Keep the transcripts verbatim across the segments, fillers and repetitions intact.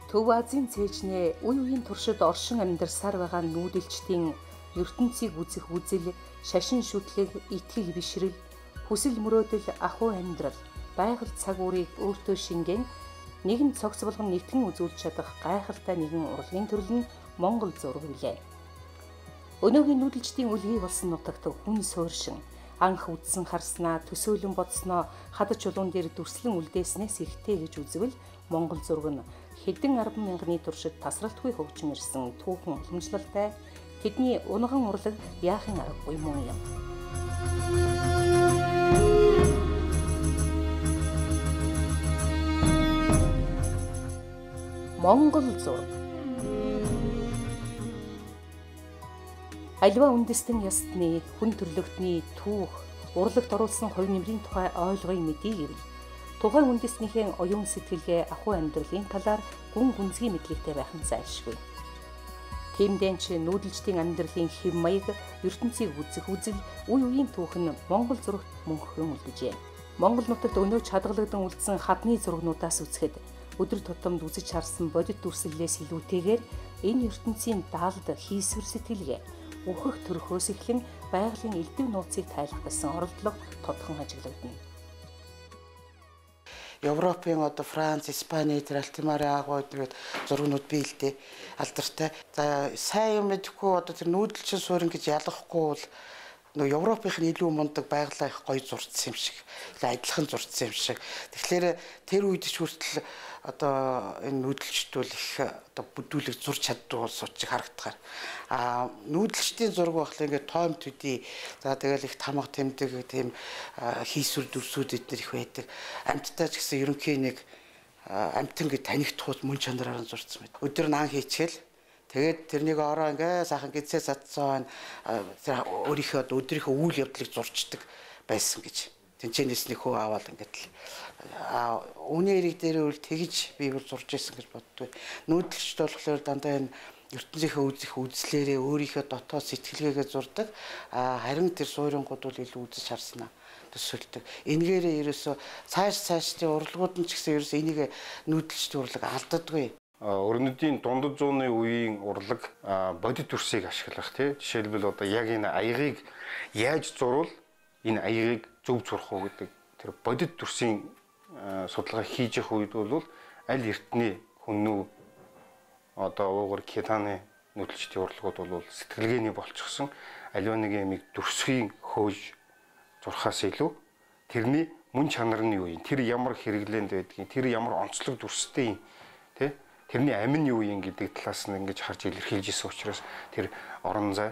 Төв Азийн цээжнээ үе үеийн туршид оршин амьдарсаар байгаа нүүдэлчдийн ертөнцийг үзэх үзэл, шашин шүтлэг, итгэл бишрэл, хүсэл мөрөөдөл, ахуй амьдрал, байгаль цаг уурыг өөртөө шингэн нэгэн цогц болгон нэгтгэн үзүүлж чадах гайхалтай нэгэн урлагийн төрөл нь Монгол зураг билээ. Өнөөгийн нүүдэлчдийн үлгий болсон нутагт хүн сууршин анх үдсэн харснаа, төсөөлөн бодсноо хадаж чулуун дээр дүрслэн үлдээснээс ихтэй гэж үзвэл Монгол зураг нь хэдэн арван мянганы туршид тасралтгүй хөгжим ирсэн түүхэн уламжлалтай тэдний унган урлаг яахын аргагүй мөн юм. Монгол зураг. Аливаа үндэстэн ястны, хүн төрлөختний түүх, урлагт оруулсан хувь нэмрийн тухай ойлгоё мэдээ гэвэл тухайн үндэстнийхээ оюун сэтгэлгээ, ахуй амьдралын талаар гүн гүнзгий мэдлэгтэй байх нь зайлшгүй. Тиймдээ ч нүүдэлчдийн амьдралын хэв маяг, ертөнцийг үзэх үзэл, үе үеийн түүх нь Монгол зурагт мөнхөн үлдэжээ. Монгол нутагт өнөө чадгалагдсан үлдсэн хадны зурагнуудаас үзэхэд өдөр тутамд үзэж харсан бодит дүрслэлээс илүүтэйгээр энэ ертөнцийн даалд хийсвэр сэтгэлгээ, үхэх төрхөөс эхлэн байгалийн элдв нууцыг тайлах гэсэн оролдлого тодхон ажиглагдана. Европын одоо Франц, Испани, Алтимари агуу гэдэг зургнууд бий л дээ. Алдартай. За сайн юм мэдхгүй одоо тэр нүүдэлчин суурин гэж ялгахгүй бол нөгөө Европынх нь илүү мундаг байгалаа их гоё зурцсан юм шиг. Адилхан зурцсан юм шиг. Тэгэхээр тэр үед ч хүртэл одоо энэ нүүдэлчдүүл их одоо бүдүүлэг зурч чаддгүй суучих харагдахаар а нүүдэлчдийн зураг байхлаа ингээд тоом төдий за тэгэл их тамга тэмдэг тийм хийсвэр дүрсүүд эднэр их байдаг амьттай ч гэсэн ерөнхий нэг амьтан гэж танигдахуул мөн чанараар нь зурцсан мэт өдөр наан хийчихэл тэгээд тэрнийг ороо ингээд сайхан гизээ цадцсан тэр өөрийнхөө өдрийнхөө үйл явдлыг зурчдаг байсан гэж тэнцэнэс нэг хөө аваад ингээд л а үүний эрэг дээр үл тэгж би бүр зурж ирсэн гэж боддгоо. Нүүдэлчд болохоор дандаа энэ ертөнцийнхөө үзэх үзлээрээ өөрийнхөө дотоод сэтгэлгээгээ зурдаг. А харин тэр суурингууд бол илүү үзэж харснаа төсөөлдөг. Энэгээрээ ерөөсөө цааш цаашдын урлагууд нь ч гэсэн ерөөсөө энийг нүүдэлчд урлаг алддаггүй. Өрнөдийн дундад зууны үеийн урлаг бодит дүрсийг ашиглах тий. Жишээлбэл одоо яг энэ аягийг яаж зурвал энэ аягийг зөв зурах уу гэдэг тэр бодит дүрсийн судалгаа хийж явах үед бол аль эртний хүннүү одоо уугар Китаны нүүдэлчдийн урлагууд бол сэтгэлгээний болчихсон аливаа нэг юмыг дүрсхийн хөөж зурхаас илүү тэрний мөн чанар нь юу юм тэр ямар хэрэглээнд байдгийг тэр ямар онцлог дүрстэй юм тий тэрний амин юу юм гэдэг талаас нь ингэж харж илэрхийлж исэн учраас тэр орон зай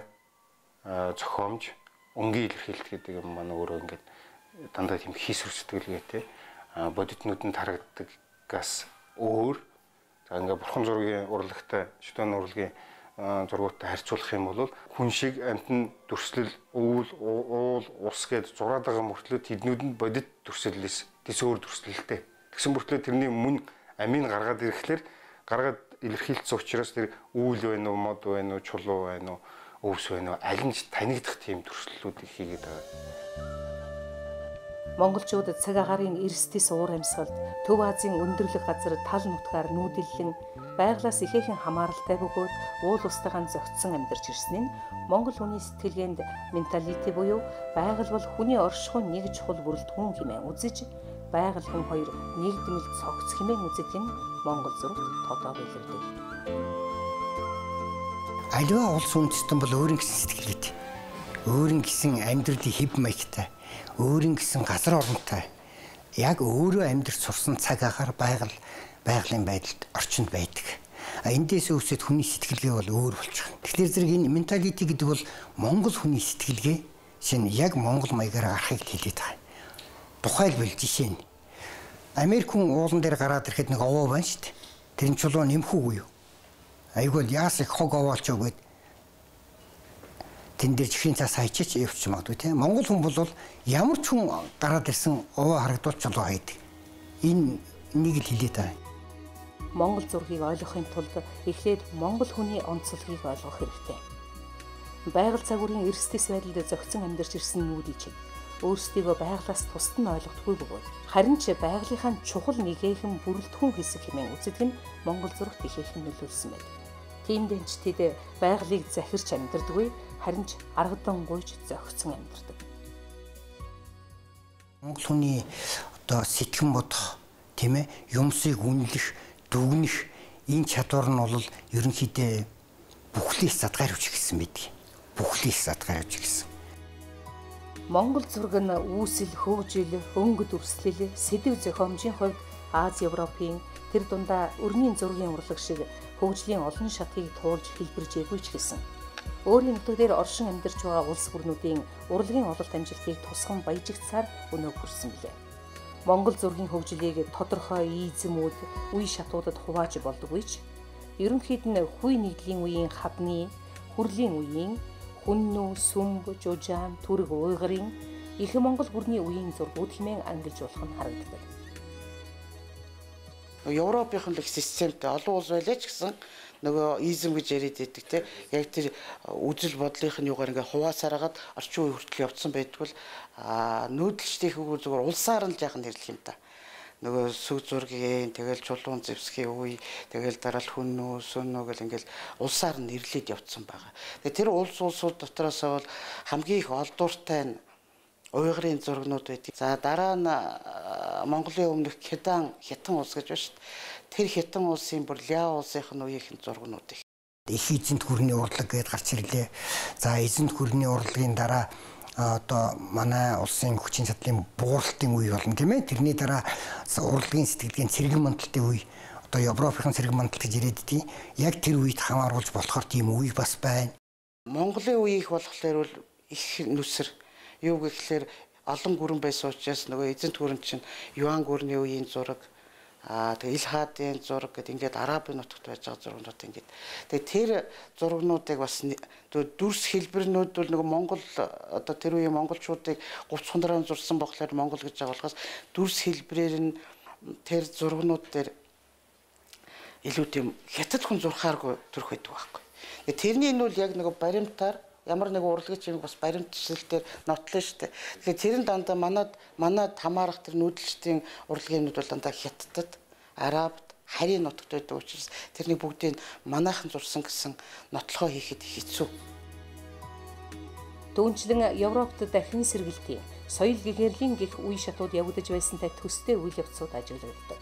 зохиомж өнгийн илэрхийлэлт гэдэг юм маань өөрөө ингээд дандаа тийм хийсвэр сэтгэлгээтэй бодит нүдэнд харагддаггаас өөр за ингээ бурхан зургийн урлагтай шүтэн урлагийн зургуудтай харьцуулах юм бол хүн шиг амтны дүрслэл өвөл уул ус гээд зураад байгаа мөртлөө тэднүүд нь бодит дүрслэлээс тэс өөр дүрслэлтэй тэгсэн мөртлөө тэрний мөн амийг гаргаад ирэхлээр гаргаад илэрхийлсэн учраас тэр өвөл байна уу мод байна уу чулуу байна уу өвс байна уу аль нь танигдах тийм дүрслэлүүдийг хийгээд байгаа. Монголчууд цаг агаарын эрсдэс уур амьсгалд Төв Азийн өндөрлөх газар тал нутгаар нүүдэллэн байглаас ихээхэн хамааралтай бөгөөд уул устайгаан зөгцсөн амьдарч ирсэн нь Монгол хүний сэтгэлгээнд менталити буюу байгаль бол хүний оршихуйн нэг чухал бүрэлд хүн хэмээн үзэж байгаль хүн хоёр нэгдмэл цогц хэмээн үздэг нь Монгол зурагт тодоо билэрдэг. Аливаа улс үндэстэн бол өөрийн гэсэн сэтгэлгээтэй. Өөрийн гэсэн амьдралын хэв маягтай. Өөрийн гэсэн газар оронтой яг өөрөө амьдарч сурсан цаг агаар байгаль байгалийн байдалд орчинд байдаг. А эндээс үүсэт хүний сэтгэлгээ бол өөр болчих. Тэгэхээр зэрэг энэ менталити гэдэг бол Монгол хүний сэтгэлгээ шинэ яг Монгол маягаар гарахыг хэлээд байгаа. Тухайлбал жишээ нь Америк хүн уулан дээр гараад ирэхэд нэг овоо байна шүү дээ. Тэр нь чулуу нэмхүүгүй юу? Айгүй яас их хог овоолч өгөөд тэн дээр чихрийн цаас хайчаач явчих магадгүй тийм. Монгол хүн бол ямар ч хүн гараад ирсэн овоо харагдуулж чулуу хайдаг. Энэ нэг л хэлээд байгаа. Монгол зургийг ойлгохын тулд эхлээд монгол хүний онцлогийг ойлгох хэрэгтэй. Байгаль цагуурын эрсдэс байдалд зохицон амьдарч ирсэн нүүдэлчид өөрсдийгөө байгалаас тусад нь ойлгохгүй бөгөөд харин ч байгалийнхаа чухал нэгэн бүрэлдэхүүн хэсэг хэмээн үздэг нь Монгол зурагт ихээхэн нөлөөлсөн байдаг. Тиймдээ ч тэд байгалыг захирч амьдардаггүй, харин ч аргадан гуйж зохицсон амьдардаг. Монгол хүний одоо сэтгэн бодох, тийм ээ, юмсыг үнэлэх, дүгнэх энэ чадвар нь бол ерөнхийдөө бүхлээс задгаарч гисэн байдаг. Бүхлээс задгаарч гисэн. Монгол зураг нь үүсэл, хөгжил, өнгө дүрслэл, сэдв зохиомжийн хувьд Ази, Европын тэр дундаа өрнийн зургийн урлаг шиг хөгжлийн олон шатыг туулж хэлбэржээгүй ч гэсэн өөрийн нутгаар оршин амьдарч байгаа улс бүрнүүдийн урлагийн ололт амжилтыг тусган баяжигдсаар өнөө хүрсэн билээ. Монгол зургийн хөгжлийг тодорхой ийзмүүд, үе шатуудад хувааж болдоггүй ч ерөнхийд нь хүй нэгдлийн үеийн хадны, хүрлийн үеийн хүннүү, сүмб, жужаан, түрэг уйгарын их Монгол бүрний үеийн зургууд хэмээн ангилж болох нь харагддаг. Европын л системтэй олон улс байлаа ч гэсэн нөгөө изм гэж яриад байдаг те яг тэр үзэл бодлынх нь юугаар ингээ хуваасараад орчин үе хүртэл явцсан байдгүй л нүүдэлчдийнхүү зүгээр улсаар нь жаахан нэрлэх юм та. Нөгөө сүг зургийн тэгэл чулуун зэвсгийн үе тэгэл дараа л хүннүү сүннүү гэл ингээл улсаар нь нэрлээд явцсан байгаа. Тэгээ тэр улс улсууд дотроос бол хамгийн их олдууртай нь уйгрын зургнууд байдаг. За дараа нь Монголын өмнөх Хятад Хятад улс гэж байна шүү дээ. Тэр Хятад улсын бүр Ляо улсынх нь үеийнхэн зургнууд их. Их эзэнт гүрний урлаг гэдээ гарч ирлээ. За эзэнт гүрний урлагийн дараа одоо манай улсын хүчин чадлын бууралтын үе болно тийм ээ. Тэрний дараа урлагийн сэтгэлгээний цэрэг мандалтын үе, одоо Европын цэрэг мандалт гэж ирээд тий. Яг тэр үед хамааруулж болохоор тийм үе бас байна. Монголын үе их болохоор бол их нүсэр юу гэхлээр олон гүрэн байсан учраас нөгөө эзэнт гүрэн чинь Юан гүрний үеийн зураг аа тэгээ ил хаадын зураг гэд ингээд арабын нутагт байж байгаа зургнууд ингээд тэгээ тэр зургнуудыг бас дүрс хэлбэрнүүд бол нөгөө Монгол одоо тэр үеийн монголчуудыг говц хундрaan зурсан болохоор Монгол гэж байгаа болохоос дүрс хэлбэрээр нь тэр зургнууд дээр илүү тийм хятад хүн зурхааргүй төрөх байдаг байхгүй. Тэгээ тэрний нь бол яг нөгөө баримтаар ямар нэг урлагч юм бас баримтчлал дээр нотлоо штэ. Тэгэхээр тэр нь дандаа манад манад хамаарах тэр нүүдэлчдийн урлагийнуд бол дандаа Хятадд, Арабд, харийн нутагт байдаг учраас тэрний бүгдийг манайхан зурсан гэсэн нотлохоо хийхэд хэцүү. Түүнчлэн Европт дахин сэргэлтийн соёл гэгэрлийн гих үе шатууд явагдаж байсантай төстэй үйл явцууд ажиглагддаг.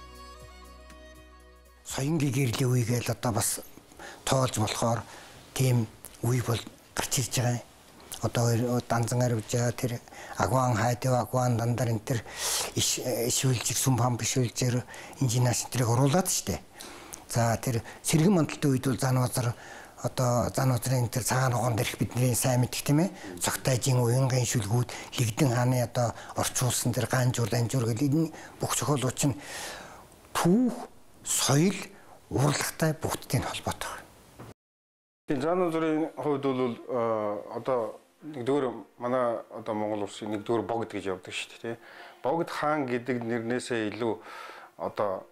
Соён гэгэрлийн үе гэж одоо бас тоолж болохоор тийм үе бол гарч ирж байгаа. Одоо данзан арвжаа тэр агуан хайдав агуан дандар энэ тэр ишүүлжэр сүм хам бишүүлжэр инженеерч тэрийг оруулаад штэ. За тэр сэргэн мандалтын үед бол Занвазар одоо Занвазрын тэр цагаан ногоон дээрх бидний сайн мэдих тийм ээ. Цогтайжийн уянгийн шүлгүүд Лэгдэн хааны одоо орчуулсан тэр ганжуур анжуур гэдэг энэ бүх зохиолууд чинь түүх, соёл, урлагтай бүгдийн холбоотой. Тийм Занвазрын хувьд бол одоо нэгдүгээр манай одоо Монгол улсын нэгдүгээр богд гэж явдаг шүү дээ. Богд хаан гэдэг нэрнээсээ илүү одоо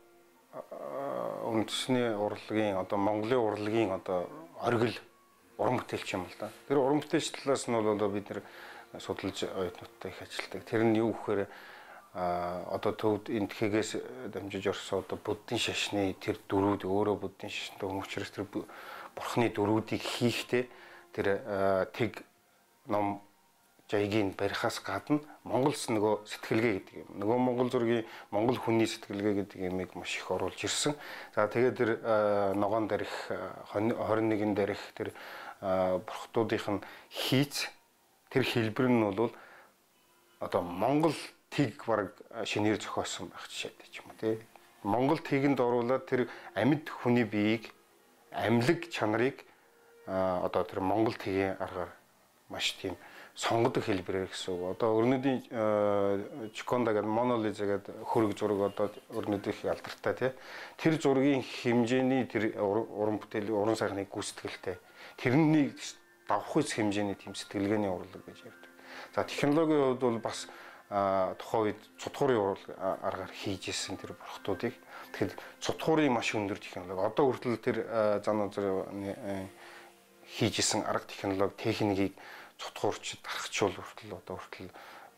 үндэсний урлагийн одоо Монголын урлагийн одоо оргил уран бүтээлч юм л да. Тэр уран бүтээлч талаас нь бол одоо бид нэр судалж оюутнуудтай их ажилладаг. Тэр нь юу гэхээр одоо төвд энэ тхэгээс дамжиж орсон одоо буддын шашны тэр дөрүүд өөрөө буддын шашинтай хүмүүчрээс тэр бурхны дөрүүдийг хийхдээ тэр тэг ном жайгийн барихаас гадна Монголс нөгөө сэтгэлгээ гэдэг юм. Нөгөө Монгол зургийн Монгол хүний сэтгэлгээ гэдэг юмыг маш их оруулж ирсэн. За тэгээд тэр ногоон дарих хорин нэгэн дарих тэр бурхтуудынх нь хийц тэр хэлбэр нь бол одоо Монгол тэг бараг шинээр зохиосон байх жишээ гэж юм тий. Монгол тэгэнд оруулаад тэр амьд хүний биеийг амьлаг чанарыг одоо тэр Монгол тэгийн аргаар маш тийм сонгодог хэлбэрээр гэсэн үг. Одоо өрнөдийн Чиконда гэдэг Монолиза гэдэг хөрөг зураг одоо өрнөдийн алдартай тий. Тэр зургийн хэмжээний тэр уран бүтээл уран сайхныг гүйцэтгэлтэй. Тэрнийг давах үс хэмжээний тийм сэтгэлгээний урлаг гэж ярьдаг. За технологийн хувьд бол бас тухайн үед цутхуурын аргаар хийж исэн тэр бурхтуудыг. Тэгэхээр цутхуурын маш өндөр технологи. Одоо хүртэл тэр Занвазрын хийж исэн арга технологи техникийг цутхуурчид аргачлал хүртэл одоо хүртэл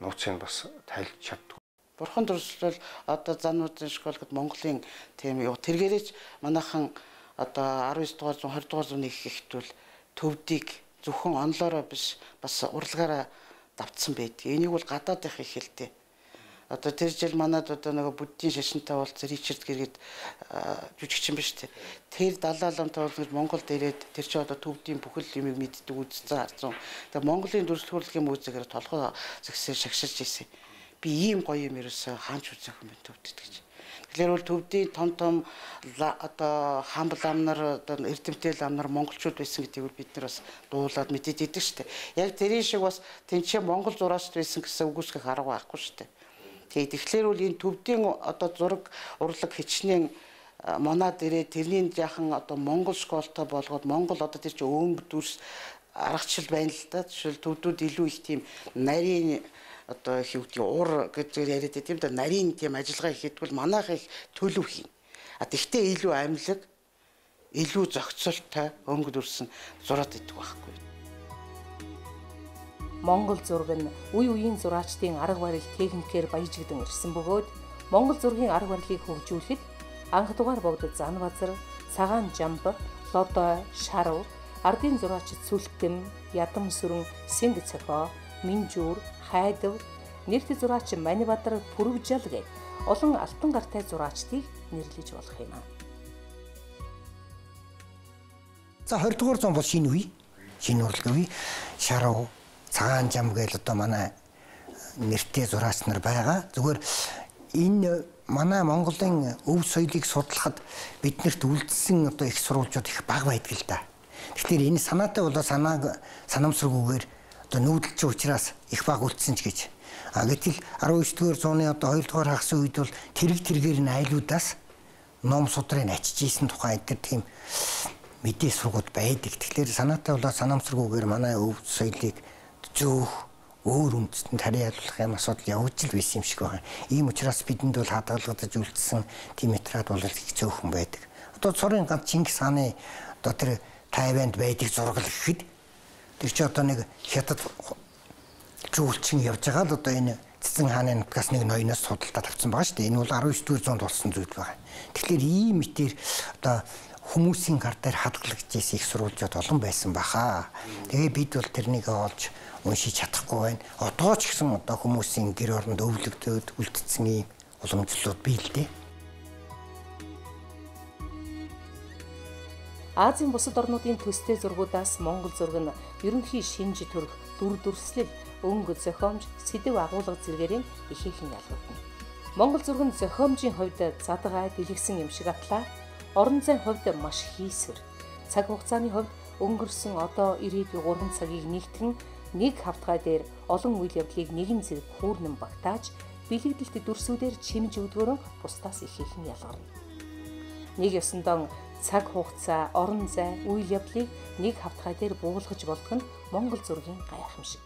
нууцыг бас тайлж чаддаг. Бурхан дурсвал одоо зануудын школ гэд Монголын тийм юу тэргээрэж манайхан одоо дөрвөн дугаар зуун двадцать дугаар зууны ихэнхтвэл төвдийг зөвхөн онлоороо биш бас урлагаараа давтсан байдаг. Энийг бол гадаадынх их хэлтэй. Одоо тэр жил манад одоо нэг буддийн шашинтай уулзсан Ричард гэргээд жүжигчин биш үү? Тэр далааламтай уулзаж Монголд ирээд тэр чи одоо төвдийн бүхэл юмыг мэддэг үзсэн харсан. Тэгээ Монголын дүрслэхүүрлийн музейгээр толгой згсээр шагшилж ийсэн. Би ийм гоё юм ерөөсөө хаанч үзэх юм бэ төвдөд гэж. Тэгэхээр бол төвдийн том том одоо хамбал ам нар одоо эрдэмтэй ам нар монголчууд байсан гэдгийг бид нар бас дуулаад мэдээд идэг шүү дээ. Яг тэрийн шиг бас тэнцээ монгол зураачд байсан гэсэн үгүйсгэх арга байхгүй шүү дээ. Тэгээд тэгэхээр бол энэ төвдийн одоо зураг урлаг хичнээн манад ирээ тэрний яхан одоо монгол школтой болгоод монгол одоо тэр чинь өөмб дүрс аргачлал байна л да. Жишээл төвдүүд илүү их тийм нарийн одоо хөвдгийн уур гэж яриад тийм да нарийн тийм ажиллагаа хийдгүүл манайх их төлөв хийн. А тэгтээ илүү амьлаг, илүү зохицолтой өнгө дүрсэн зураад идэх байхгүй. Монгол зураг нь үе үеийн зураачдын арга барил техникээр баяжигдан ирсэн бөгөөд Монгол зургийн арга барилыг хөгжүүлэхэд анх дугаар богд Занбазар, Цагаан Жамб, Лодой, Шарав, ардын зураачид Сүлтгэм, Ядам сүрэн, Сэнг цохио, Минжүүр, Хайдав, нэрт зураач Манибадар Пүрвжал гэх олон алтан гартай зураачдыг нэрлэж болох юм. За двадцать дугаар зуун бол шинэ үе. Шинэ урлагийн үе. Шарав, Цагаан Жам гэж одоо манай нэртэй зураач нар байгаа. Зүгээр энэ манай Монголын өв соёлыг судлахад биднэрт үлдсэн одоо их сурвалжууд их бага байдаг л да. Тэгэхээр энэ санаатай болоо санааг санамсаргүйгээр одоо нүүдэлч учраас их бага үлдсэн ч гэж. А гэтэл дөрвөн дугаар зууны одоо хоёр дугаар хагас үед бол тэрэг тэргээр нь айлуудаас ном судрыг ачиж ийсэн тухай энэ тийм мэдээ сургууд байдаг. Тэгэхээр санаатай болоо санамсаргүйгээр манай өв соёлыг зөөх өөр үндэстэнд хариалуулах юм асуудал явж л байсан юм шиг байна. Ийм учраас бидэнд бол хадгалагдаж үлдсэн тийм метрад бол их зөөхөн байдаг. Одоо цорын ганц Чингис хааны одоо тэр Тайванд байдаг зураг л гэхэд тэр чи одоо нэг хятад жуулчин явж байгаа л одоо энэ Цэцэн хааны нутгаас нэг ноёноос судалдаад авсан байгаа шүү дээ. Энэ бол дөрвөн дугаар зуунд болсон зүйл байна. Тэгэхээр ийм мэтэр одоо хүмүүсийн гар дээр хадгалагдчихсэн их сурвалжууд олон байсан баха. Тэгээ бид бол тэрнийг олж уншиж чадахгүй байна. Одоо ч гэсэн одоо хүмүүсийн гэр оронд өвлөгдөөд үлдсэн ийм уламжлалууд бий л дээ. Азийн бусад орнуудын төстэй зургуудаас Монгол зураг нь ерөнхий шинж төрх, дүр дүрслэл, өнгө зохиомж, сэдэв агуулга зэрэгэрийн ихээхэн ялгагдана. Монгол зураг нь зохиомжийн хувьд задгай дэлгэсэн юм шиг атлаа, орон зайн хувьд маш хийсвэр, цаг хугацааны хувьд өнгөрсөн одоо ирээдүйн гурван цагийг нэгтгэн нэг хавтгай дээр олон үйл явдлыг нэгэн зэрэг хүүрнэн багтааж, бэлэгдэлт дүрсүүдээр чимж өдгөрөн бусдаас ихээхэн ялгарна. Нэг ёсондоо цаг хугацаа, орон зай, үйл явдлыг нэг хавтгай дээр буулгаж болдог нь Монгол зургийн гайхамшиг.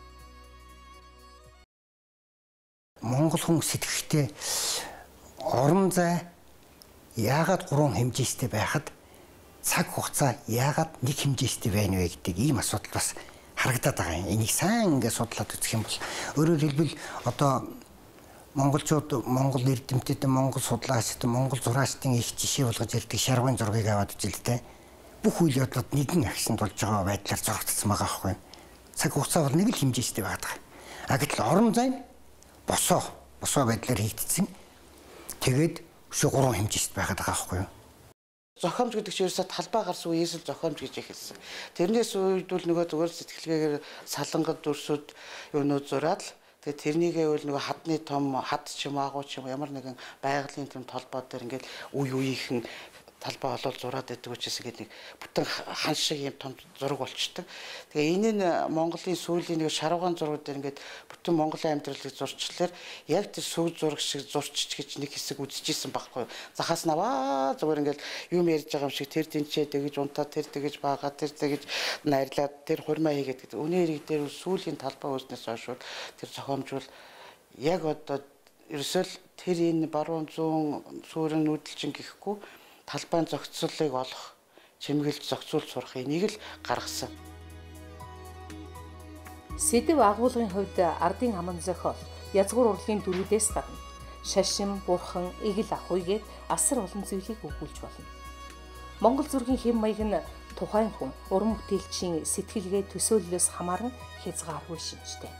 Монгол хүн сэтгэхтэй орон зай яагаад гурван хэмжээстэй байхад цаг хугацаа яагаад нэг хэмжээстэй байна вэ гэдэг ийм асуудал бас харагдаад байгаа юм. Энийг сайн ингээд судлаад үзэх юм бол өөрөөр хэлбэл одоо монголчууд, монгол эрдэмтэд, монгол судлаачид, монгол зураачдын их жишээ болгож ярьдаг шаргын зургийг аваад үзэлтэй. Бүх үйл явдлууд нэгэн агшинд болж байгаа байдлаар зурагдсан байгаа байхгүй. Цаг хугацаа бол нэг л хэмжээстэй байдаг. А гэтэл орон зай босоо, босоо байдлаар хийгдсэн. Тэгээд өшөө гурван хэмжээст байгаад байгаа байхгүй юу? Зохиомж гэдэг чинь ерөөсөө талбай гарсан үеэс л зохиомж гэж хэлсэн. Тэрнээс үед бол нөгөө зүгээр сэтгэлгээгээр салангад дүрсүүд юунууд зураад л тэгээ тэрнийгээ бол нөгөө хадны том хад ч юм агуу ч юм ямар нэгэн байгалийн том толгой дээр ингээд үе үеийнхэн талбай олол зураад байдаг учраас ингээд нэг бүтэн хан шиг юм том зураг болчтой. Тэгээ энэ нь Монголын сүүлийн нэг шаргуун зургууд дээр ингээд бүтэн Монголын амьдралыг зурчлаар яг тэр сүү зураг шиг зурчиж гэж нэг хэсэг үзчихсэн байхгүй. Захаас наваа зүгээр ингээд юм ярьж байгаа юм шиг тэр тэнцээ тэгэж унтаа тэр тэгэж баага тэр тэгэж найрлаад тэр хурмаа хийгээд гэдэг. Өнөө хэрэг дээр сүүлийн талбай үүснээс хойш тэр зохиомжвол яг одоо ерөөсөл тэр энэ баруун зүүн суурин нүүдэлчин гэхгүй талбайн зохицолыг олох, чимгэлж зохицуулж сурах энийг л гаргасан. Сэдэв агуулгын хувьд ардын аман зохиол, язгуур урлагийн дөрүүдээс гадна шашин, бурхан, эгэл ахуйгээд асар олон зүйлийг өгүүлж болно. Монгол зургийн хэм маяг нь тухайн хүн, уран бүтээлчийн сэтгэлгээ төсөөллөөс хамааран хязгааргүй шинжтэй.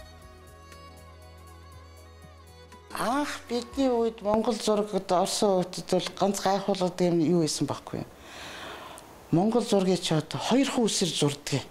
Анх бидний үед Монгол зурагт орсон үед бол ганц гайхуулгадаг юм юу байсан байхгүй юу? Монгол зургийг ч одоо хоёр хүүсээр зурдаг.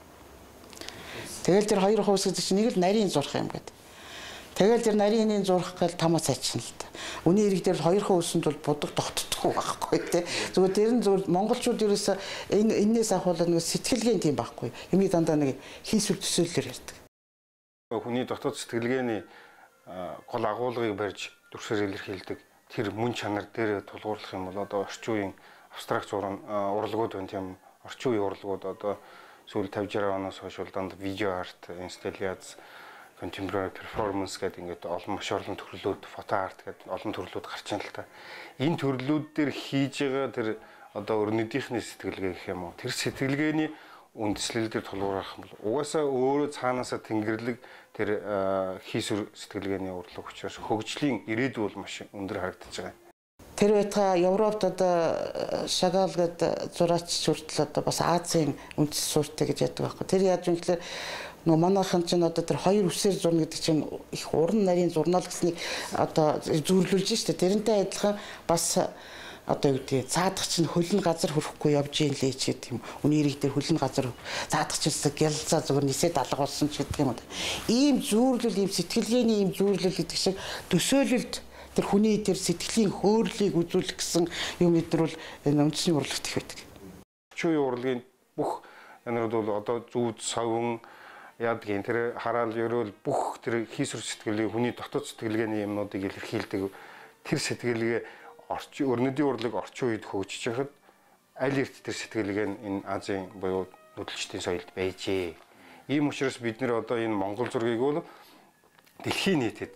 Тэгэл тэр хоёр хүүс гэдэг чинь нэг л нарийн зурх юм гээд. Тэгэл тэр нарийн зурх гал тамаа цаачна л та. Үний хэрэг дээр хоёр хүүсэнд бол будаг тогтдохгүй байхгүй тий. Зүгээр тэр нь зүгээр монголчууд ерөөсөө энэ энээс ахуулаад нэг сэтгэлгээний тийм байхгүй. Юмыг дандаа нэг хийсвэр төсөөллөөр ярьдаг. Хүний дотоод сэтгэлгээний гол агуулгыг барьж дүрсээр илэрхийлдэг тэр мөн чанар дээр тулгуурлах юм бол одоо орчин үеийн абстракт зураг урлагууд байна тийм орчин үеийн урлагууд одоо сүүл тавьж арай оноос хойш бол дандаа видео арт, инсталляц, contemporary performance гэдэг ингээд олон маш олон төрлүүд, фото арт гэдэг олон төрлүүд гарч байна л та. Энэ төрлүүд дээр хийж байгаа тэр одоо өрнөдийнхний сэтгэлгээ гэх юм уу? Тэр сэтгэлгээний үндслэл дээр тулгуурлах юм бол угаасаа өөрөө цаанаасаа тэнгэрлэг тэр хийсвэр сэтгэлгээний урлаг учраас хөгжлийн ирээдүй бол маш өндөр харагдаж байгаа. Тэр байтугай Европт одоо Шагал гэдэг зураач хүртэл одоо бас Азийн үндэс суурьтай гэж яддаг байхгүй. Тэр яаж юм гэхээр нөгөө манайхан чинь одоо тэр хоёр үсээр зурна гэдэг чинь их уран нарийн зурнал гэснийг одоо зүйрлүүлж штэ. Тэрнтэй адилхан бас одоо юу гэдэг цаадах чинь хөлн газар хүрэхгүй явж ийн лээ ч гэдэг юм. Үний хэрэг дээр хөлн газар цаадах чинь гялзаа зүгээр нисээд алга болсон ч гэдэг юм. Ийм зүйрлэл, ийм сэтгэлгээний ийм зүйрлэл гэдэг шиг төсөөлөлд тэр хүний тэр сэтгэлийн хөөрлийг үзүүлэх гэсэн юм эдэр бол энэ үндэсний урлагт их байдаг. Чүй урлагийн бүх янууд бол одоо зүүд, савн яадгийн тэр хараал ерөөл бүх тэр хийсвэр сэтгэлийг хүний дотоод сэтгэлгээний юмнуудыг илэрхийлдэг. Тэр сэтгэлгээ орчин өрнөдийн урлаг орчин үед хөгжиж байхад аль эрт тэр сэтгэлгээ нь энэ Азийн буюу нүүдэлчдийн соёлд байжээ. Ийм учраас бид нэр одоо энэ Монгол зургийг бол дэлхийн нийтэд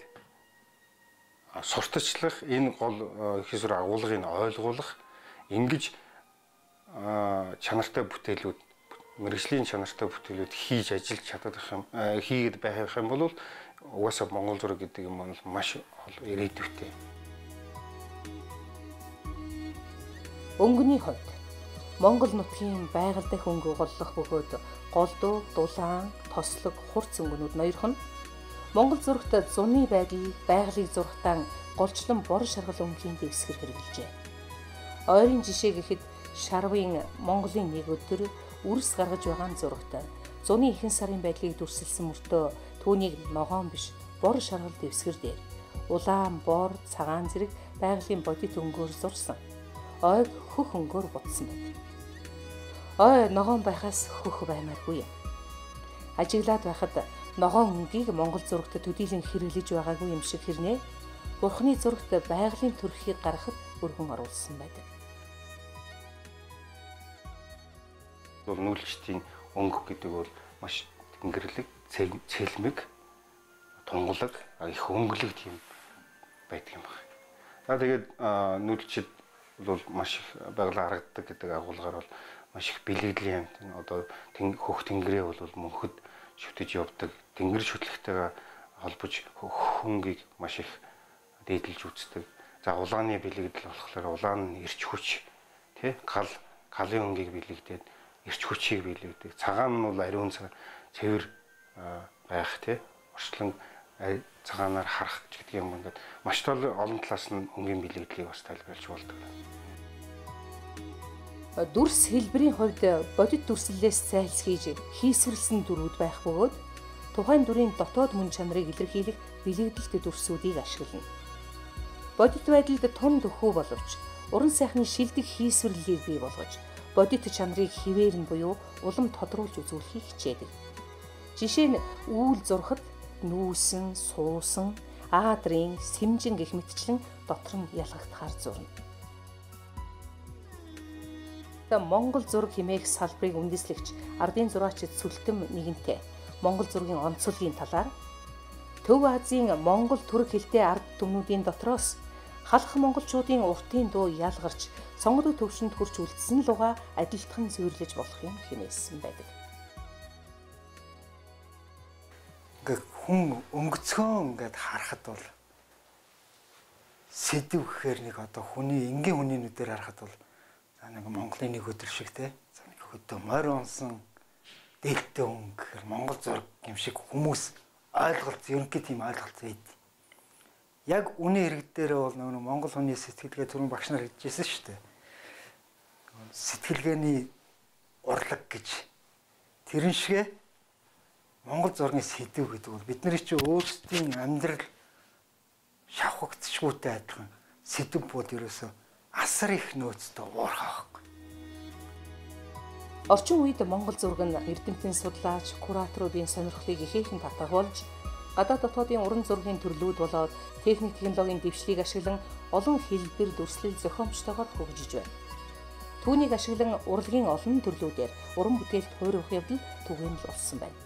сурталчлах энэ гол хийсвэр агуулгыг ойлгуулах ингэж чанартай бүтээлүүд мэргэжлийн чанартай бүтээлүүд хийж ажиллаж чадах юм хийгээд байх юм бол угаасаа Монгол зураг гэдэг юм бол маш ирээдүйтэй. Өнгөний хувьд Монгол нутгийн байгаль дахь өнгө голлох бөгөөд голдуу, дулаан, тослог, хурц өнгөнүүд ноёрхон Монгол зурагт зуны байдал, байгалыг зурхтан голчлон бор шаргал өнгөний дэвсгэр хэрэгжилжээ. Ойрын жишээ гэхэд Шарвын Монголын нэг өдөр үрс гаргаж байгаа зурагт зуны ихэнх сарын байдлыг дүрсэлсэн мөртөө түүнийг ногоон биш, бор шаргал дэвсгэр дээр улаан, бор, цагаан зэрэг байгалийн бодит өнгөөр зурсан. Ойг хөх өнгөөр бутсан байдаг. Ой ногоон байхаас хөх баймааргүй юм. Ажиглаад байхад ногоон өнгийг Монгол зурагт төдийлөн хэрэглэж байгаагүй юм шиг хэрнээ Бурхны зурагт байгалийн төрхийг гаргахад өргөн оруулсан байдаг. Нүүлчтийн өнгө гэдэг бол маш тэнгэрлэг, цэлмэг, тунгалаг, их өнгөлөг тийм байдаг юм байна. За тэгээд нүүлчид бол маш их байгалаа харагддаг гэдэг агуулгаар бол маш их бэлгэдлийн юм. Одоо хөх тэнгэрээ бол мөнхөд шүтэж явдаг. Тэнгэр шүтлэгтэйгээ холбож хөнгийг маш их дээдэлж үздэг. За улааны бэлэгдэл болохоор улаан нь эрч хүч тий гал галын өнгийг бэлэгдээд эрч хүчийг бэлэгдэг. Цагаан нь бол ариун цаг цэвэр байх тий орчлон цагаанаар харах гэдэг юм ингээд маш олон талаас нь өнгийн бэлэгдлийг бас тайлбарлаж болдог. Дүрс хэлбэрийн хувьд бодит дүрслэлээс зайлсхийж хийсвэрлсэн дүрүүд байх бөгөөд тухайн дүрийн дотоод мөн чанарыг илэрхийлэх бэлэгдэлт дүрсүүдийг ашиглана. Бодит байдалд тун дөхөө боловч уран сайхны шилдэг хийсвэрлэлийг бий болгож бодит чанарыг хിവэр нь буюу улам тодруулж үзүүлэхийг хичээдэг. Жишээ нь үүл зурхад нүүсэн, суусан, аадрын, сэмжин гэх мэтчлэн дотор нь ялгагдахаар зурна. Монгол зураг хэмээх салбарыг үндэслэгч ардын зураачид Сүлтэм нэгэнтээ Монгол зургийн онцлогийн талаар Төв Азийн Монгол түрэг хэлтэй ард түмнүүдийн дотроос халах монголчуудын уртын дуу ялгарч сонгодог төвшөнд хүрч үлдсэн луга адилтхан зүйрлэж болох юм хэмээсэн байдаг. хүн өнгөцгөн ингээд харахад бол сэдв гэхээр нэг одоо хүний энгийн хүний нүдээр харахад бол за нэг Монголын нэг өдөр шиг те за нэг хөдөө морь унсан дээлтэй хүн гэхээр Монгол зураг юм шиг хүмүүс ойлголт ерөнхий тийм ойлголт байд. Яг үнийн иргэд дээрээ бол нөгөө Монгол хүний сэтгэлгээ түрүүн багш нар хэлжсэн шүү дээ. Сэтгэлгээний урлаг гэж тэрэн шигэ Монгол зургийн сэдв гэдэг бол бидний чинь өөрсдийн амьдрал шавхагдчихгүйтэй адилхан сэдв бол ерөөсөө асар их нөөцтэй уурхай байхгүй. Орчин үед Монгол зураг нь эрдэмтэн судлаач, кураторуудын сонирхлыг ихээхэн татагуулж, гадаад дотоодын уран зургийн төрлүүд болоод техник технологийн дэвшлийг ашиглан олон хэлбэр дүрслэл зохиомжтойгоор хөгжиж байна. Түүнийг ашиглан урлагийн олон төрлүүдээр уран бүтээлд хуурах явдал түгээмэл болсон байна.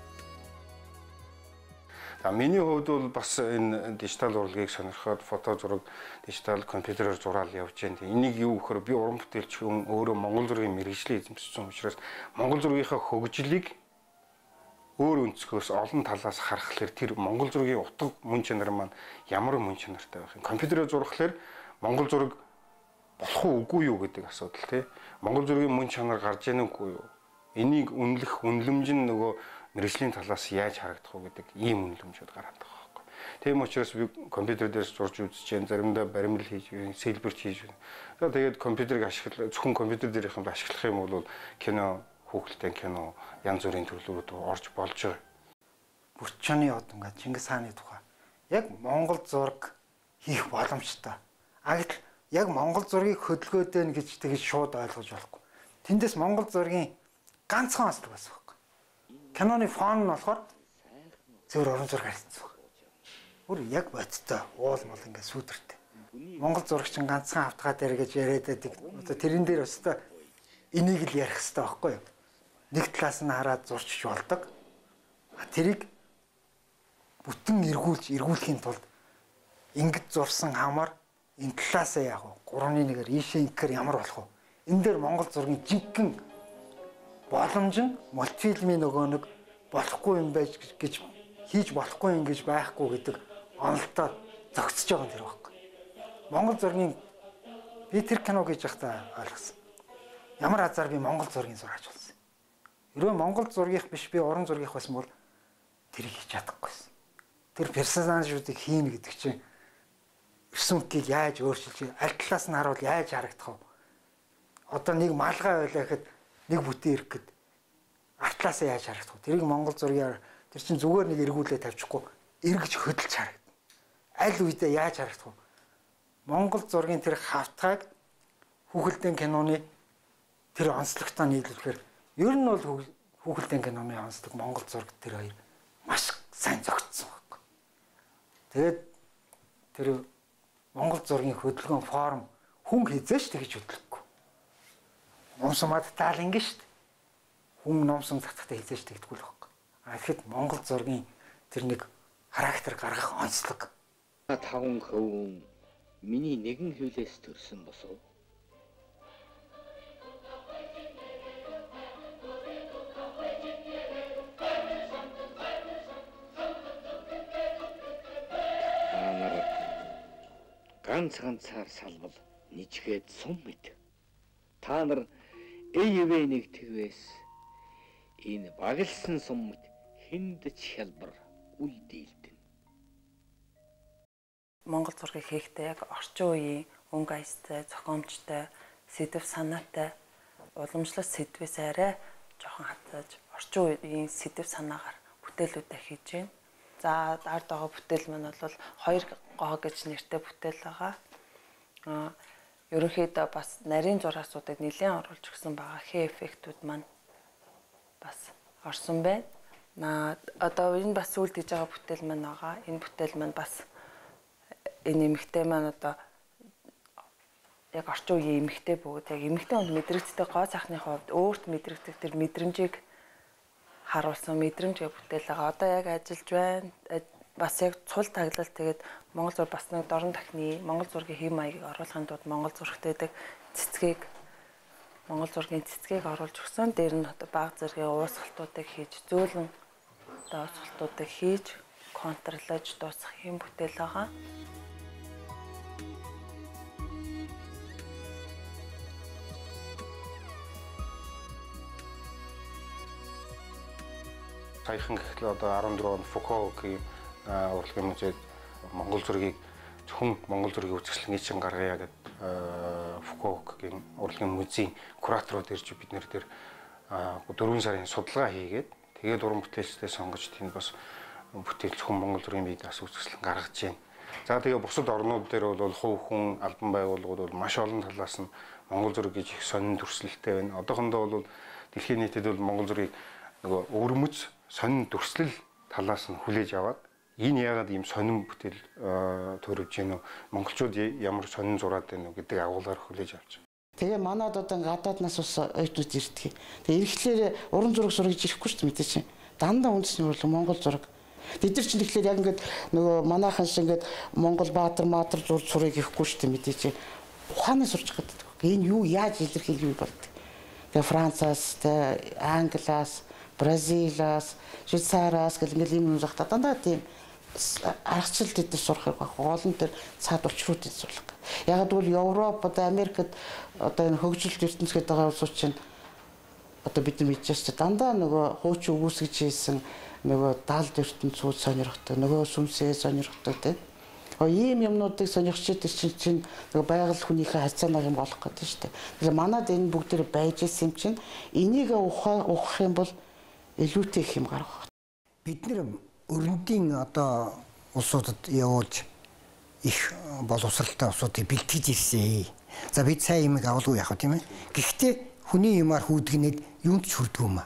За миний хувьд бол бас энэ дижитал урлагийг сонирхоод фото зураг, дижитал компьютероор зураал явж байна. Энийг юу гэхээр би уран бүтээлч хүн өөрөө Монгол зургийн мэргэжлээ эзэмшсэн учраас Монгол зургийнхаа хөгжлийг өөр өнцгөөс олон талаас харахаар тэр Монгол зургийн утга мөн чанар маань ямар мөн чанартай байх юм. Компьютероор зурхлаар Монгол зураг болох уу үгүй юу гэдэг асуудал тий. Монгол зургийн мөн чанар гарч яах үгүй юу? Энийг үнэлэх үнэлэмж нь нөгөө мэргэжлийн талаас яаж харагдах вэ гэдэг ийм үнэлэмжүүд гараад байгаа байхгүй. Тийм учраас би компьютер дээр зурж үзэж जैन заримдаа баримл хийж, сэлбэрч хийж байна. Тэгээд компьютерыг ашиглах, зөвхөн компьютер дээрх юм ашиглах юм бол кино, хүүхэлдэйн кино, янз бүрийн төрлүүд орж болж байгаа. Бүрчааны од ингээд Чингис хааны тухай яг Монгол зураг хийх боломжтой. А гэтэл яг Монгол зургийг хөдөлгөөд байна гэж тэгж шууд ойлгож болохгүй. Тэндээс Монгол зургийн ганцхан онцлог байсан байхгүй. Киноны фон нь болохоор зөвөр орон зураг харилцсан байна. Бүр яг бодтой уул мол ингээд сүдэртэй. Монгол зурагч ганцхан автгаа дээр гэж яриад байдаг. Одоо тэрэн дээр өстой энийг л ярих хэрэгтэй байхгүй юу? Нэг талаас нь хараад зурчих болдог. Тэрийг бүтэн эргүүлж эргүүлэхийн тулд ингэж зурсан хамаар энэ талаасаа яг гурван нэгээр ийшээ ингээр ямар болох вэ? Энэ дээр Монгол зургийн жинхэнэ боломж нь мультфильмийн нөгөө нэг болохгүй юм байж гэж хийж болохгүй юм гэж байхгүй гэдэг онолтоо зогсож байгаа юм тэр байхгүй. Монгол зургийн би тэр кино гэж явахдаа ойлгосон. Ямар азар би Монгол зургийн зураач болсон. Ерөө Монгол зургийнх биш би уран зургийнх байсан бол тэрийг хийж чадахгүйсэн. Тэр персонажуудыг хийнэ гэдэг чинь рисункийг яаж өөрчилж, аль талаас нь харуул яаж харагдах вэ? Одоо нэг малгай байлаа гэхэд нэг бүтэн ирэх гээд аль талаасаа яаж харагдах вэ? Тэрийг Монгол зургаар тэр чинь зүгээр нэг эргүүлээ тавьчихгүй эргэж хөдөлж харагдана. Аль үедээ яаж харагдах вэ? Монгол зургийн тэр хавтгайг хүүхэлдэйн киноны тэр онцлогтой нийлүүлэхээр ер нь бол хүүхэлдэйн киноны онцлог Монгол зураг тэр хоёр маш сайн зохицсон байхгүй. Тэгээд тэр Монгол зургийн хөдөлгөөн форм хүн хизээш тэгж хөдлөхгүй. Номсомад таал ингэ шүү дээ. Хүн номсон цацхтай хизээш тэгдэггүй л байхгүй. А тэгэхэд Монгол зургийн тэр нэг характер гаргах онцлог. Таван хөвөн миний нэгэн хөвлөөс төрсөн босов. Ганц ганцаар салбал нижгээд сум мэд. Та нар ээвэ нэг тэгвэс энэ баглсан сум мэд хиндэж хялбар үл дийлдэн. Монгол зургийг хийхдээ яг орчин үеийн өнгө аястай, зохиомжтой, сэдв санаатай, уламжлалт сэдвээс арай жоохон хатаж орчин үеийн сэдв санаагаар бүтээлүүдээ хийж байна. За ард байгаа бүтээл маань бол хоёр гоо гэж нэртэй бүтээл байгаа. Аа ерөнхийдөө бас нарийн зураасуудыг нэлээд оруулж өгсөн байгаа хэ эффектүүд маань бас орсон байна. Наа одоо энэ бас сүүлд хийж байгаа бүтээл маань байгаа. Энэ бүтээл маань бас энэ эмэгтэй маань одоо яг орчин үеийн эмэгтэй бөгөөд яг эмэгтэй хүнд мэдрэгддэг гоо сайхны хувьд өөрт мэдрэгддэг тэр мэдрэмжийг харуулсан мэдрэмж бүтээл байгаа. Одоо яг ажиллаж байна. Бас яг цул таглалт тэгээд Монгол зураг бас нэг дорн дахны Монгол зургийн хэм маягийг оруулахын тулд Монгол зурагтайдаг цэцгийг Монгол зургийн цэцгийг оруулж өгсөн. Дээр нь одоо баг зэргийн уусгалтуудыг хийж зөөлөн одоо уусгалтуудыг хийж контрлож дуусгах юм бүтээл байгаа. Саяхан гэхэл одоо арван дөрөв онд Фукуокийн урлагийн музейд Монгол зургийг зөвхөн Монгол зургийг үзэсгэлэн чин гаргая гэдэг Фукуокийн урлагийн музейн кураторууд ирж бид нэр дээр дөрвөн сарын судалгаа хийгээд тэгээд уран бүтээлчдээ сонгож тэнд бас бүтээл зөвхөн Монгол зургийн бие даas үзэсгэлэн гаргаж байна. За тэгээ бусад орнууд дээр бол хувь хүн албан байгууллагууд бол маш олон талаас нь Монгол зураг гэж их сонин төрслөлтэй байна. Одоохондоо бол дэлхийн нийтэд бол Монгол зургийг нөгөө өвөрмөц сонин төрслөл талаас нь хүлээж аваад энэ яагаад ийм сонин бүтээл төрөвж гэнэ үү? Монголчууд ямар сонин зураад байна уу гэдэг агуулгаар хүлээж авч байна. Тэгээ манад одоо гадааднаас ус оюутнууд ирдэг. Тэгээ ирэхлээр уран зураг сурах гэж ирэхгүй шүү дээ мэдээж чинь. Дандаа үндэсний урлаг Монгол зураг. Бид нар чинь тэгэхээр яг ингээд нөгөө манайхан шиг ингээд Монгол баатар маатар зур зургийг ирэхгүй шүү дээ мэдээж чинь. Ухаанаас сурч гадаг. Энэ юу яаж илэрхийлэх юм бол. Тэгээ Францаас, тэгээ Англиас, Бразилаас, Швейцараас гэл ингээл юм юм захта дандаа тийм аргачлал дээр сурах байх. Олон төр цаад учруудыг сурлах. Яг бол Европод, Америкт одоо энэ хөгжилт ертөнцид байгаа улсууд чинь одоо бид нар мэдчихэж дандаа нөгөө хуучин өгөөсгөж хийсэн нөгөө даалд ертөнцүүд сонирхдаг, нөгөө сүмсээ сонирхдаг тийм. Ийм юмнуудыг сонирхчихэд чинь чинь нөгөө байгаль хүнийхээ хацаанаг юм болох гэдэг шүү дээ. Тэгэхээр манад энэ бүгд байж исэн юм чинь энийг ухаа ухах юм бол илүүтэй их юм гарах. Бид нэр өрөндийн одоо улсуудад явуулж их боловсралтай улсуудыг бэлтгэж ирсэн. За бид сайн юмыг авалгүй яах вэ тийм ээ. Гэхдээ хүний юмар хүүдгнээд юунд ч хүрдэг юм аа.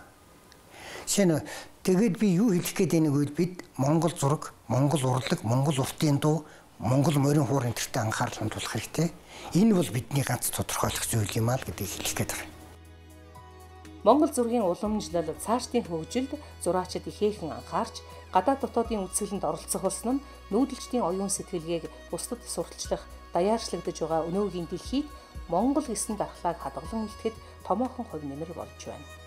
Шинэ тэгээд би юу хэлэх гээд байгааг үед бид Монгол зураг, Монгол урлаг, Монгол уртын дуу, Монгол морин хуурын төртөд анхаарал хандуулах хэрэгтэй. Энэ бол бидний ганц тодорхойлох зүйл юм аа л гэдгийг хэлэх гээд байна. Монгол зургийн уламжлал цаашдын хөгжилд зураачид ихээхэн анхаарч гадаад дотоодын үзэсгэлэнт оролцох болсон нь нүүдэлчдийн оюун сэтгэлгээг бусдад сурталчлах даяарчлагдж байгаа өнөөгийн дэлхийд Монгол гэсэн дархлааг хадгалан илтгэхэд томоохон хувь нэмэр болж байна.